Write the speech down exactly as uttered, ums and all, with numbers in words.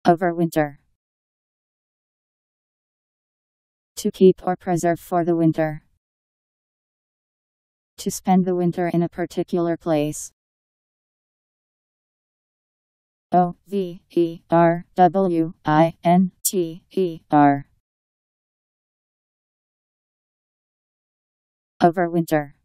Overwinter. To keep or preserve for the winter. To spend the winter in a particular place. O V E R W I N T E R. Overwinter.